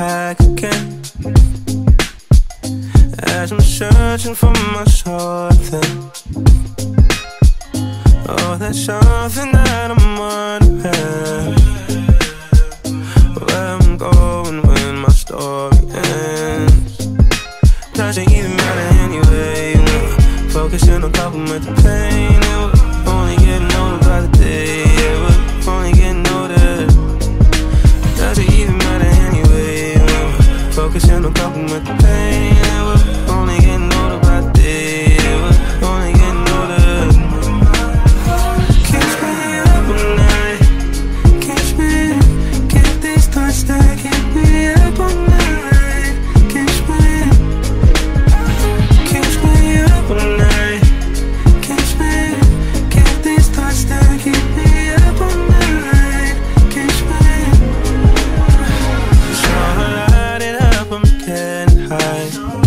back again. As I'm searching for my something. Oh, that's something that I'm wondering where I'm going when my story ends. Doesn't even matter anyway. Focusing on coping with the pain. And we're only getting older by the day. Yeah, we're only getting older. Doesn't even matter anyway. Focusing on coping with the pain. And we're only getting older by the day. Yeah, we're only getting older. Keeps me up all night. Keeps me, get these thoughts that keep me up all night. Keeps me up all night. Keeps me, get these thoughts that keep me up all night. Keeps me. So I light it up, I'm getting high.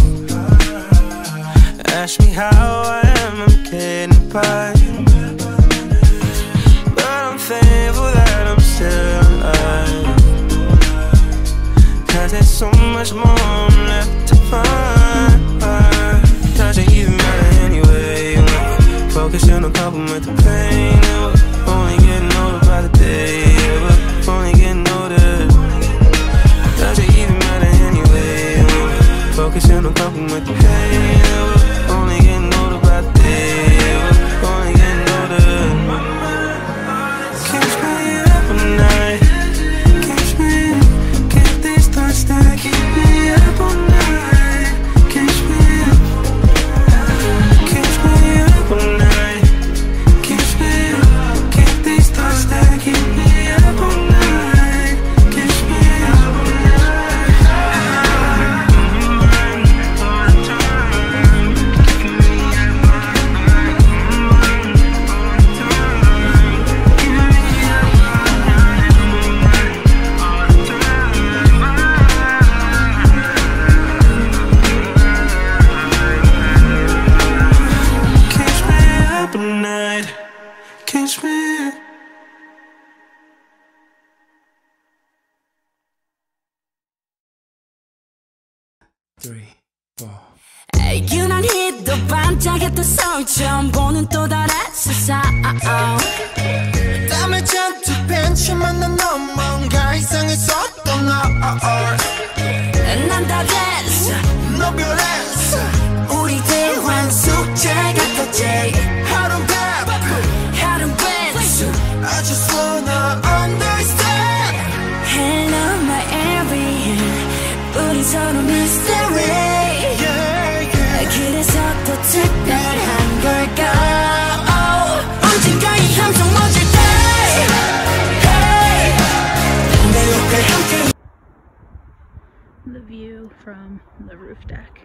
Ask me how I am, I'm getting by. But I'm thankful that I'm still alive. 'Cause there's so much more I'm left to find. Doesn't even matter anyway. Focusing on coping with the pain. And we're only getting older by the day. Yeah, we're only getting older. Doesn't even matter anyway. Focusing on coping with the pain. And we're only getting older by the day. Yeah, we're only getting older. Keeps me up all night. Keeps me, get these thoughts that keep me up all night. Keeps me up all night. Keeps me, get these thoughts that keep me up all night. Keeps me up all night. Keeps me. 3, 4. 유난히 또 반짝였던 서울 처음 보는 또 다른 세상. 땀을 잔뜩 벤치만 난 넌 뭔가 이상했었던 너. 난 다 됐어, 너 변했어. 우리 대화는 숙제 같았지. 하루는 바쁘 하루는 벤츠. I just wanna understand. Hello my everything. 우리 서로 mystery. Yeah, yeah. 그래서 더 특별한 걸까. 언젠가 이 함성 멎을 때 hey. 내 옆에 함께. The view from the roof deck.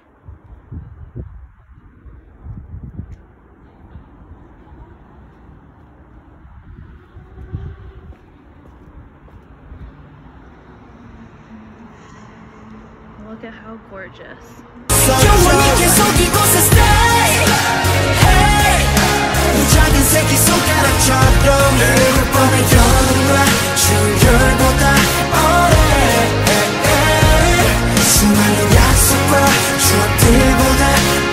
Look at how gorgeous. 영원히 계속 이곳에 stay. Hey. 이 작은 새끼 손가락처럼 내릴 뻔한 영화 줄줄보다 오래. 수많은 약속과 추억들보다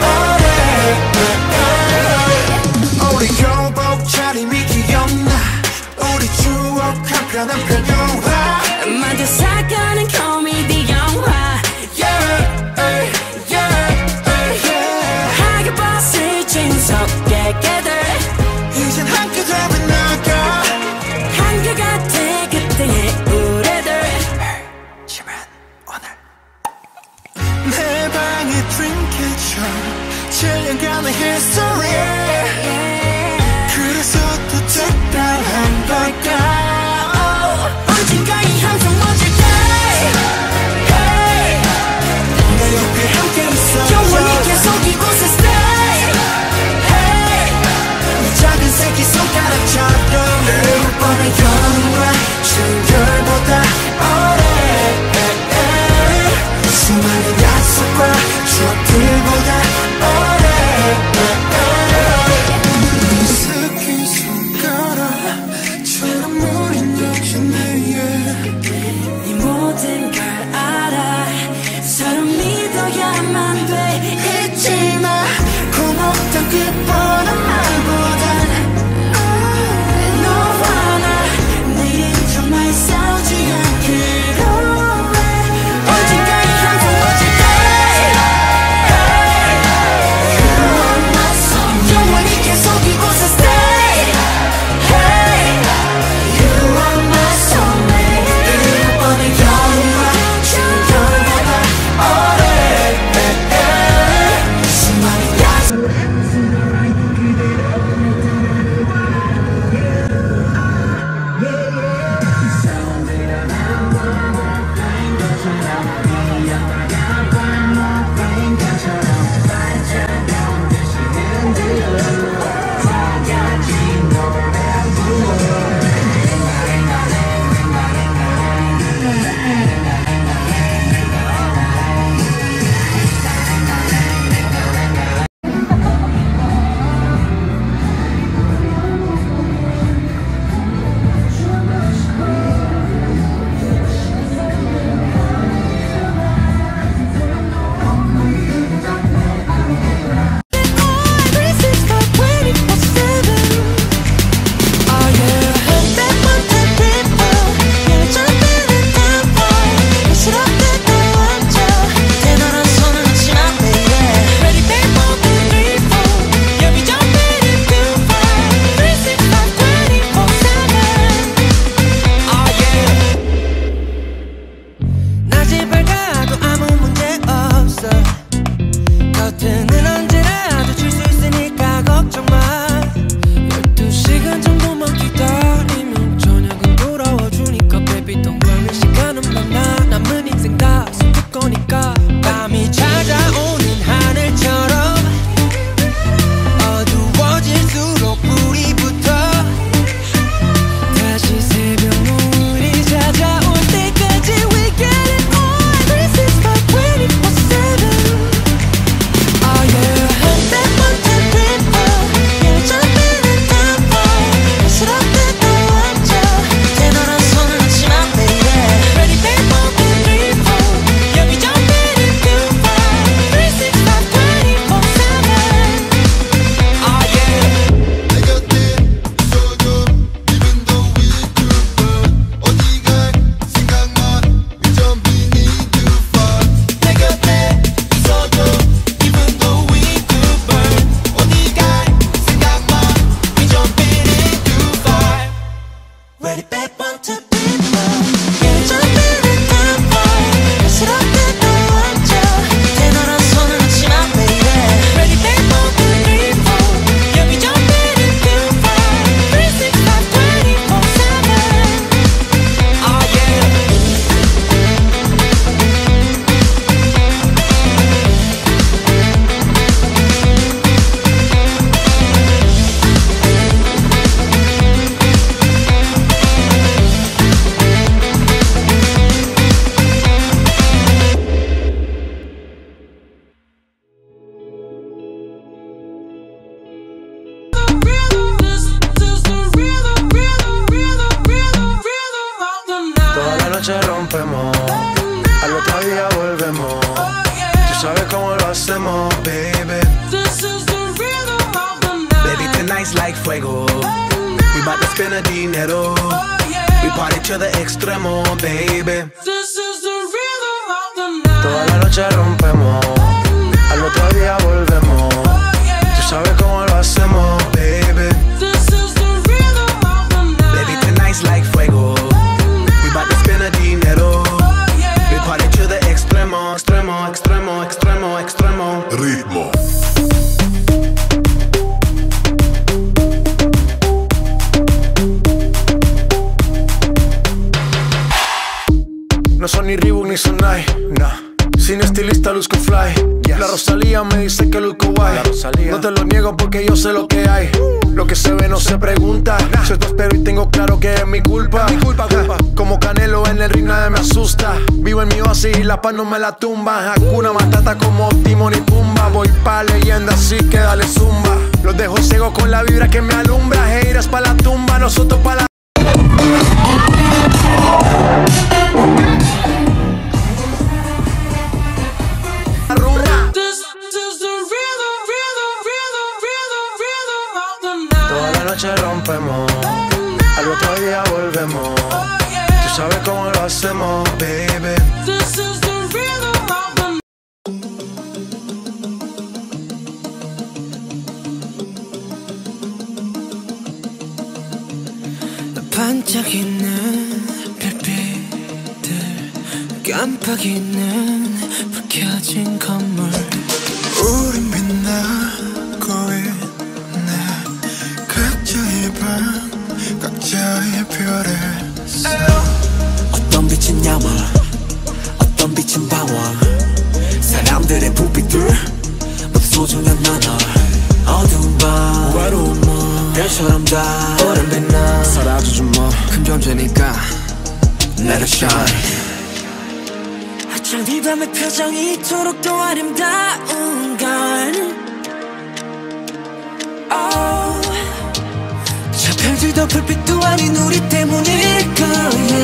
오래. 우리 교복 차림이 기억나. 우리 추억 한편 한편 영화. 만져 사가는 코미디 영화. 하게 봤을 진석의 깨들. 이젠 함께 잡은 나가. 한결같아 그때의 우리들. 지만 오늘 내 방의 드림캐쳐 7년간의 history. 그래서 더 특별한 걸까. 언젠가 이 함성 멎을 때 hey. 내 옆에 함께 있어. 영원히 계속 이곳에 stay. Hey. 이 작은 새끼 손가락처럼 내릴 뻔한 영화 줄줄보다 오래. 수많은 약속과 추억들보다 오래. 스킨 손가락처럼 우린 역시 내게 이 모든 걸 알아. hacemos, baby. This is the rhythm of the night. Baby, tonight's like fuego. We bout to spend a dinero. We party to the extremo, baby. This is the rhythm of the night. Toda la noche rompemos, al otro día volvemos. Tú sabes cómo lo hacemos, baby. This is the rhythm of the night. Baby, tonight's like fuego. We bout to spend a dinero. We party to the extremo, extremo, extremo, extremo, extremo. Ritmo. No son ni Reebok ni Sonai, nah. Sin estilista luzco fly, yes. La Rosalía me dice que luzco guay. No te lo niego porque yo sé lo que hay. Lo que se ve no se pregunta, nah. Si esto espero y tengo claro que es mi culpa, Como Canelo en el ring nadie me asusta. Vivo en mi oasis y la paz no me la tumba. Hakuna Matata como Timon y Pumba. Voy pa' leyenda así que dale zumba. Los dejo ciego con la vibra que me alumbra. Heiras pa' la tumba, nosotros pa' la... Rompemos, al otro día volvemos. Tú sabes cómo lo hacemos, baby. This is the rhythm of the night. 반짝이는 별빛들 깜빡이는 불 켜진 건물 우린 빛나고 있네. 각자의 방 각자의 별에 어떤 빛은 야망 어떤 빛은 방황 사람들의 불빛들 모두 소중한 나눠 어두운 밤 외로운 몸 별처럼 다 오랜 빛나 사라져줘 뭐 큰 존재니까 Let it shine 하찮은 이 밤의 표정이 이토록 더 아름다운 건 저 별들도 불빛도 아닌 우리 때문일 거야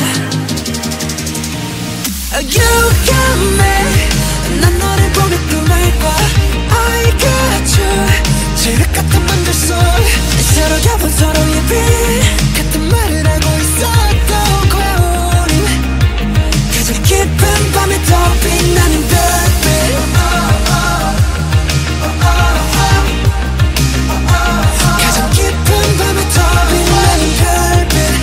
You got me 난 너를 보며 꿈을 꿔 I got you 지륵 같은 밤들 속 서로 겹은 서로의 빛 같은 말을 하고 있었던 거야 우린 가장 깊은 밤에 더 빛나는 별빛 가장 깊은 밤에 더 빛나는 별빛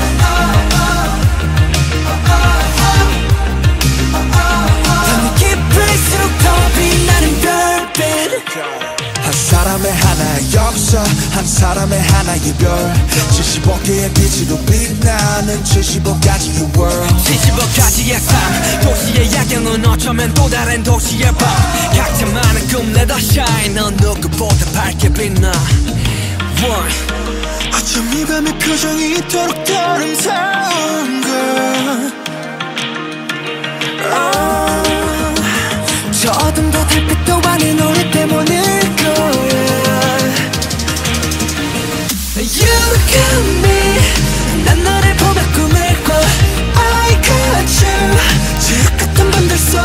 밤이 깊을수록 더 빛나는 별빛 한 사람의 하나의 역사 한 사람의 하나의 별 75개의 빛으로 빛나는 75가지의 world 75가지의 삶 도시의 야경은 어쩌면 또 다른 도시의 밤 각자 많은 꿈 let us shine 넌 누구보다 밝게 빛나 어쩜 이 밤의 표정이 이토록 더 아름다운 걸 저 어둠도 달빛도 아닌 우리 때문일 거야 You got me 난 너를 보며 꿈을 꿔 I got you 지옥 같은 밤들 속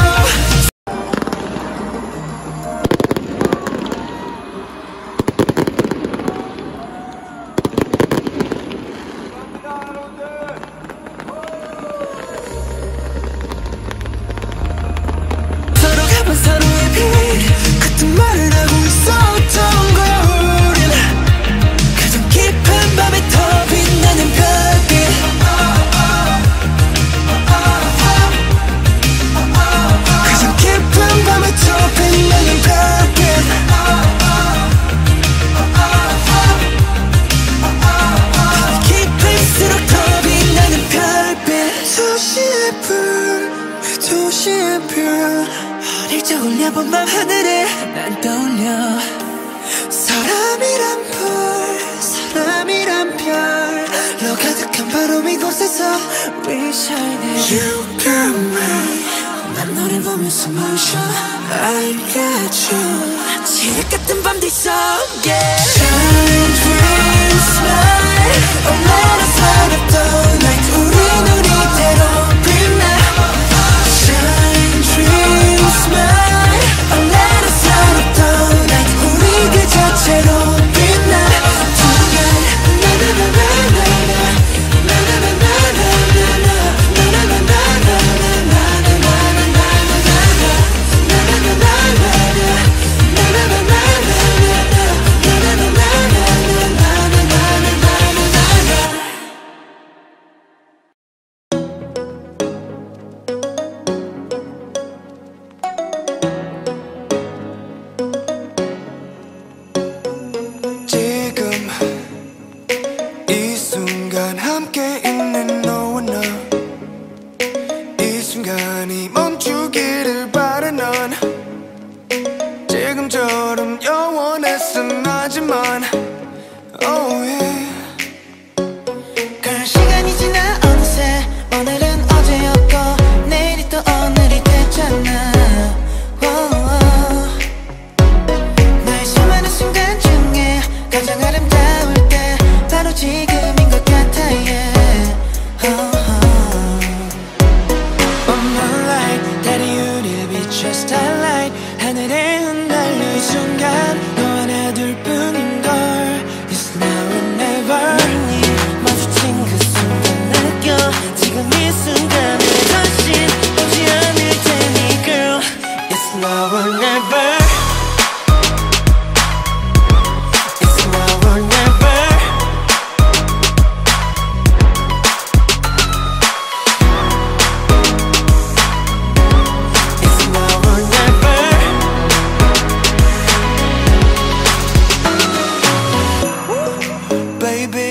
서로 가본 서로의 빛 같은 말을 하고 있었던 거야 우린 가장 깊은 밤에 더 빛나는 별빛 가장 깊은 밤에 더 빛나는 별빛 깊을수록 더 빛나는 별빛 도시의 불 도시의 별 어릴 적 올려본 밤 하늘에 난 떠올려 사람이란 별로 가득한 바로 이곳에서 We shining You got me 난 너를 보면서 멈춰 I got you 지옥 같은 밤들 속에 Shine, dream, smile Oh let us light up the night 우린 우리대로 빛나 Shine, dream, smile Oh let us light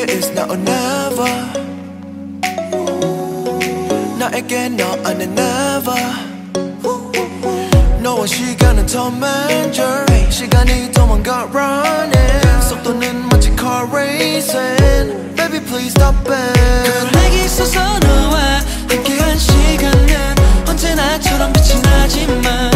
it's now or never. 나에게 너 안에 never. 너와 시간은 Tom and Jerry. 시간이 도망가 running. 속도는 마치 car racing. Baby please stop it. 내게 있어서 너와 함께한 시간은 언제나처럼 빛이 나지만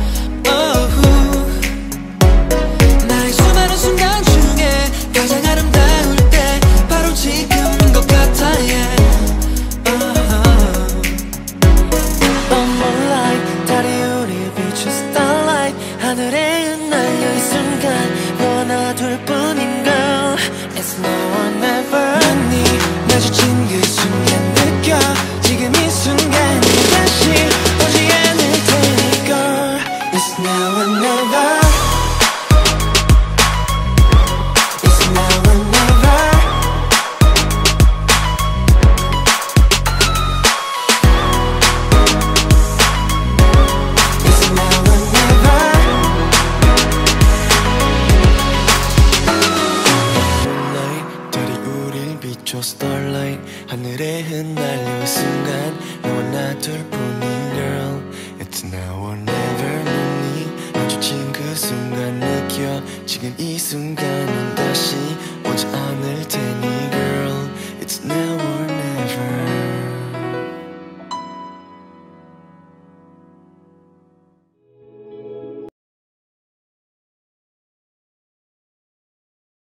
나의 수많은 순간 중에 가장 아름다울 때 바로 지금인 것 같아 yeah. Moonlight 달이 우릴 비춘 starlight 하늘에 흩날려 이 순간 너와 나 둘뿐인 girl It's now or never 네 마주친 그 순간 느껴 지금 이 순간이 다시 오지 않을 테니 girl It's now or never It's now or never It's now or never Moonlight 달이 우릴 비춰 starlight 하늘에 흩날려 이 순간 너와 나 둘뿐인 girl It's now or never 눈이 마주친 그 순간 느껴 지금 이 순간